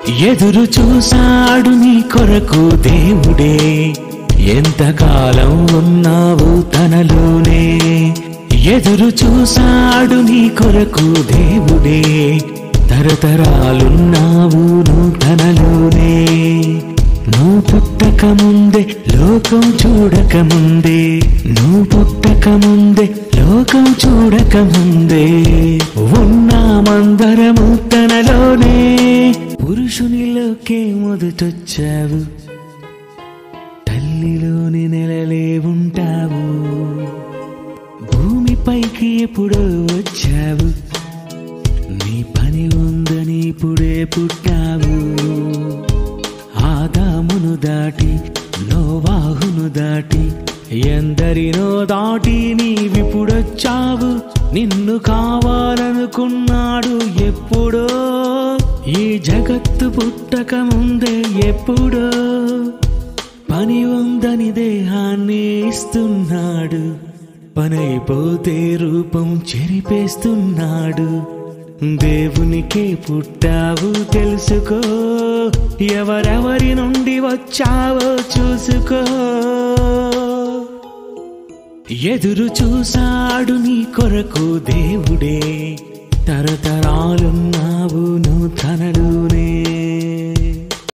ఎదురు చూసాడు నీ కొరకు దేవుడే, ఎంతకాలం ఉన్నావు తనలోనే. ఎదురు చూసాడు నీ కొరకు దేవుడే, తరతరాలున్నావు నువ్వు తనలోనే. నువ్వు పుట్టక ముందే లోకం చూడక ముందే, నువ్వు పుట్టక ముందే లోకం చూడక ముందే ఉన్నామందరము తనలోనే. పురుషునిలోకే మొదటొచ్చావు, తల్లిలోని నెలలే ఉంటావు. భూమిపైకి ఎప్పుడో వచ్చావు, నీ పని ఉందని ఇప్పుడే పుట్టావు. ఆదామును దాటి నోవాహును దాటి ఎందరినో దాటి నీవిప్పుడొచ్చావు. నిన్ను కావాలనుకున్నాడు ఎప్పుడో, ఈ జగత్తు పుట్టక ముందే ఎప్పుడో. పని ఉందని దేహాన్ని ఇస్తున్నాడు, పనైపోతే రూపం చెరిపేస్తున్నాడు. దేవునికే పుట్టావు తెలుసుకో, ఎవరెవరి నుండి వచ్చావో చూసుకో. ఎదురు చూసాడు నీ కొరకు దేవుడే, తరతరాలున్నావు నువ్వు తనలోనే.